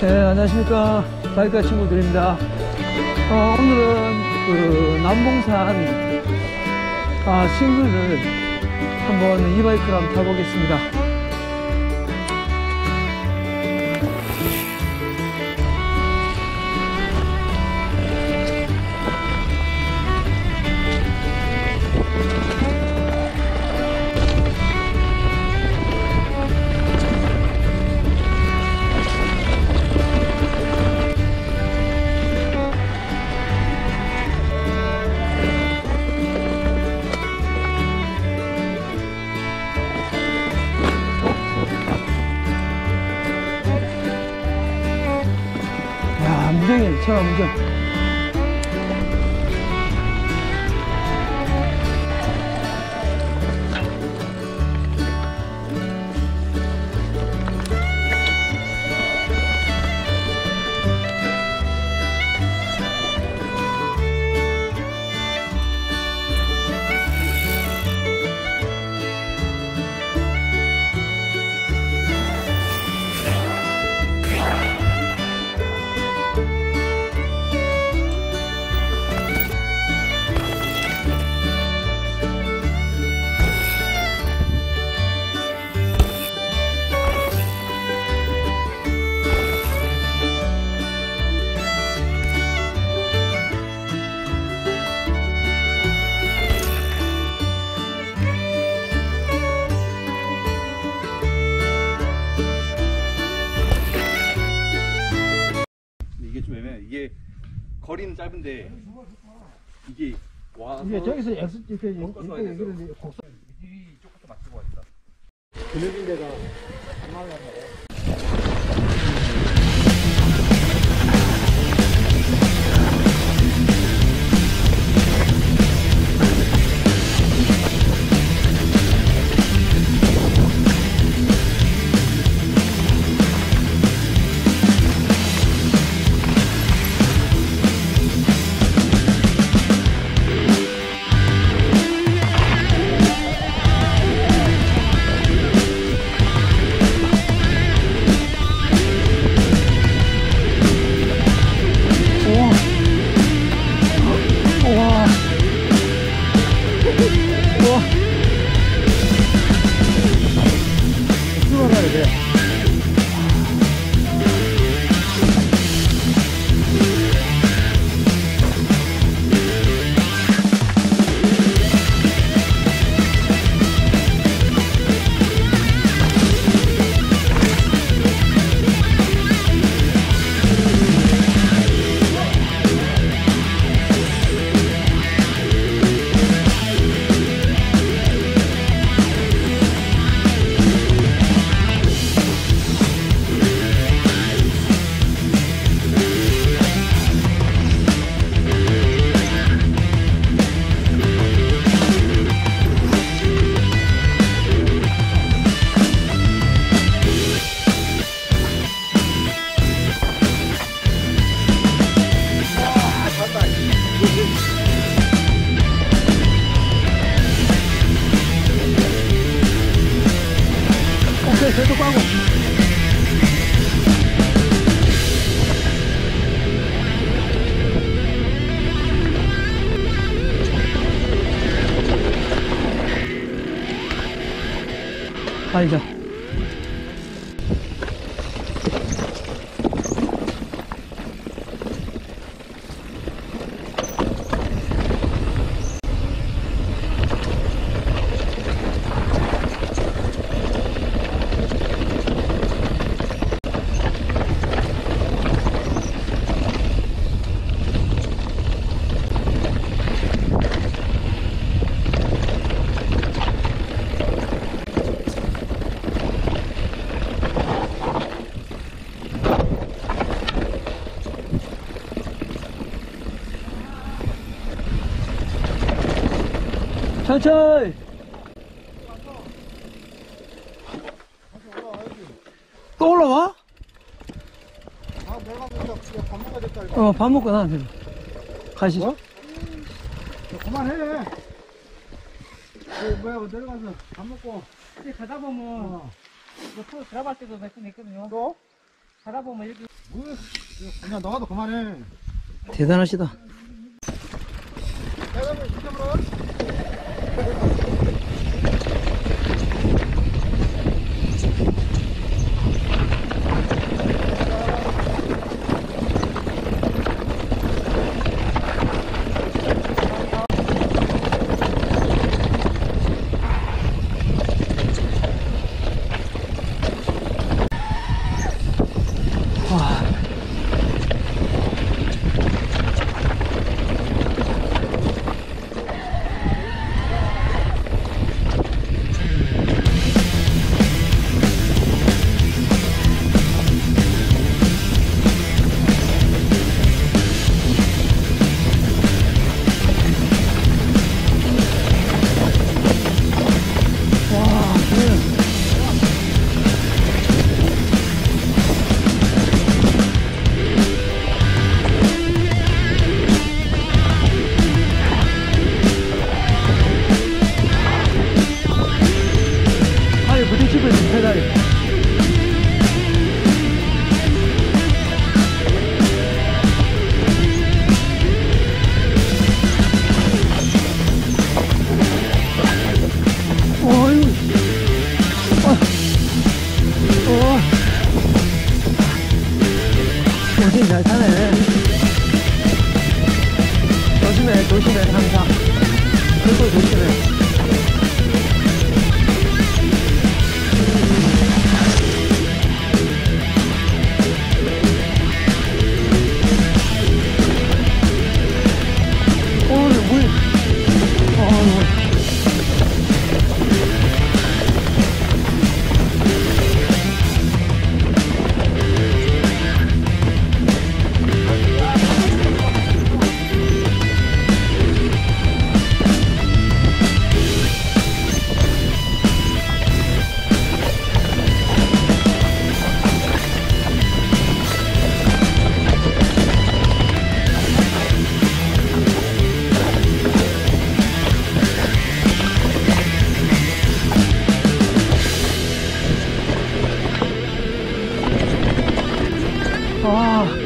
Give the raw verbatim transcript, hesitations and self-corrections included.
네, 안녕하십니까. 바이크 친구들입니다. 어, 오늘은 그 남봉산 아, 싱글을 한번 이 바이크를 한번 타보겠습니다. 무정이에요, 차가 무정. 이게 거리는 짧은데 이게 와 이게 저기서 X 이렇게 꺾어서 이렇게 여기를 곡선 이쪽부터 맞추고 왔다. 그늘진 데가 안 말라서. 계속 가고. 아니죠. 천천히. 또 올라와? 아, 내가 그냥 밥 먹어야 될까, 이거. 어, 밥 먹고 나. 가시죠. 어? 그만해. 그, 뭐야, 내려가서 밥 먹고. 이제 가다 보면, 어. 뭐, 또 들어갈 때도 몇 번 있거든요. 또? 살아보면 이렇게. 뭐, 그냥 나가도 그만해. 대단하시다. 내가 뭐 이렇게 물어? 와. 와, 그래. 아니, 부딪히고 있는 페달이. 어이구. 어. 어. 오진 잘 타네. 조심해, 조심해, 항상. 그거 조심해. 오늘 물, 어, 와.